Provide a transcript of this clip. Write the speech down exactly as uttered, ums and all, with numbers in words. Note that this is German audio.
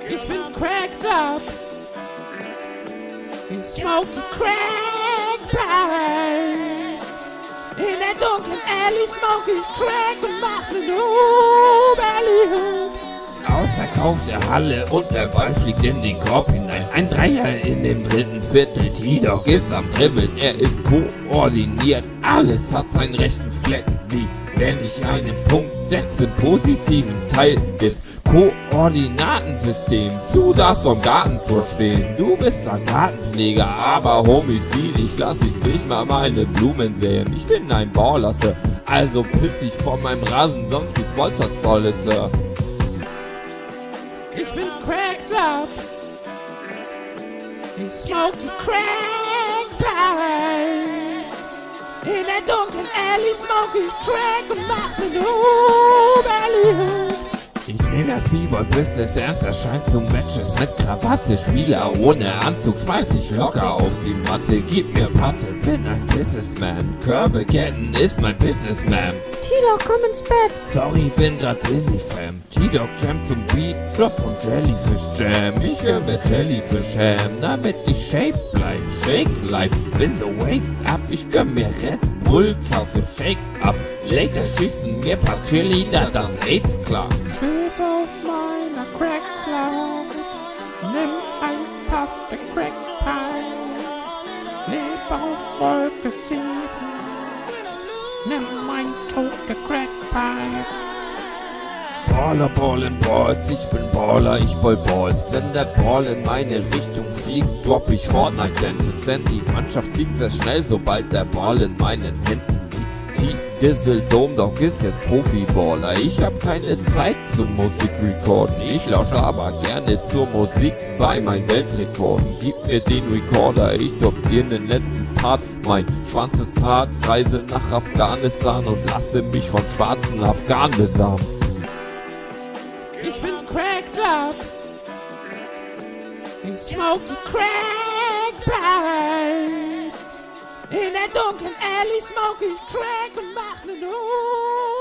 Ich bin cracked up. Ich smoke the crack pipe. In der dunklen Alley smoke ich Crack und mach ne No-Belly-Hoop. Ausverkaufte Halle und der Ball fliegt in den Korb hinein. Ein Dreier in dem dritten Viertel. T-Dog ist am Dribbeln, er ist koordiniert. Alles hat seinen rechten Fleck, wie wenn ich einen Punkt setze. Im positiven Teil des Koordinatensystem. Du darfst vom Gartentor stehen, du bist ein Gartenpfleger, aber Homizid, ich lass dich nicht mal meine Blumen säen. Ich bin ein Baller, Sir, also piss ich von meinem Rasen, sonst gibt's Wolstersballe, Sir. Ich bin cracked up. Ich smoke the crack pipe. In der dunklen Alley smoke ich Crack und mach ne No-Belly-Hoop. Ich seh das B-Boy-Business ernst, erscheint zu Matches mit Krawatte. Spieler ohne Anzug schmeiß ich locker auf die Matte. Gib mir Patte, bin ein Businessman. Körbe kennen ist mein Businessman. T-Dog, komm ins Bett. Sorry, bin grad busy, fam. T-Dog Jam zum Beat, Drop und Jellyfish Jam. Ich gönn mir Jellyfish Ham, damit ich shape bleib. Shake life, bin so wake up. Ich gönn mir Red Bull, kaufe Shake up. Later schießen mir paar Chili, da das AIDS klar. Schweb auf meiner Crack Cloud. Nimm ein Puff der Crack Pipe. Leb auf Wolke sieben. Nimm mein Tod der Crack Pipe. Baller, ballin' Balls, ich bin Baller, ich ball Balls. Wenn der Ball in meine Richtung fliegt, drop ich Fortnite Dances. Denn die Mannschaft fliegt sehr schnell, sobald der Ball in meinen Händen liegt. T-Dizzle Dome Dog ist jetzt Profi-Baller. Ich hab keine Zeit zum Musikrecorden. Ich lausche aber gerne zur Musik bei meinen Weltrekorden. Gib mir den Recorder, ich drop dir den letzten Part. Mein Schwanz ist hart, reise nach Afghanistan und lasse mich von schwarzen Afghanen besamen. Ich bin cracked up. Ich smoke the crack pipe. In der dunklen Alley smoke ich Crack und mach ne No